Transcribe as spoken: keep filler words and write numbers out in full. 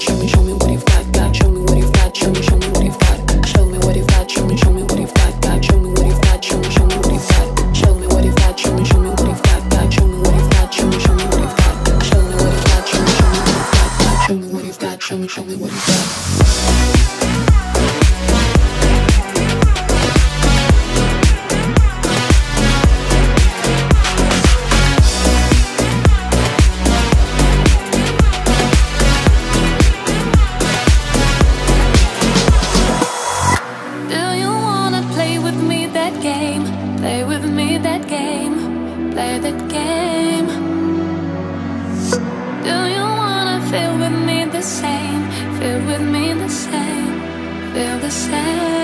show me, show me what you've got, got. Show me what you've got, show me, show me what you've got. Show me what you've got, show me, show me what you've got, got. Show me what you've got, show me, show me what you've got. Show me what you've got, show me, show me what you've got, got. Show me what you've got, show me, show me what you've got. Show me what you've got, show me, show me what you've got, got. Show me what you've got, show me, show me what you've got. Play with me that game, play that game. Do you wanna feel with me the same, feel with me the same, feel the same?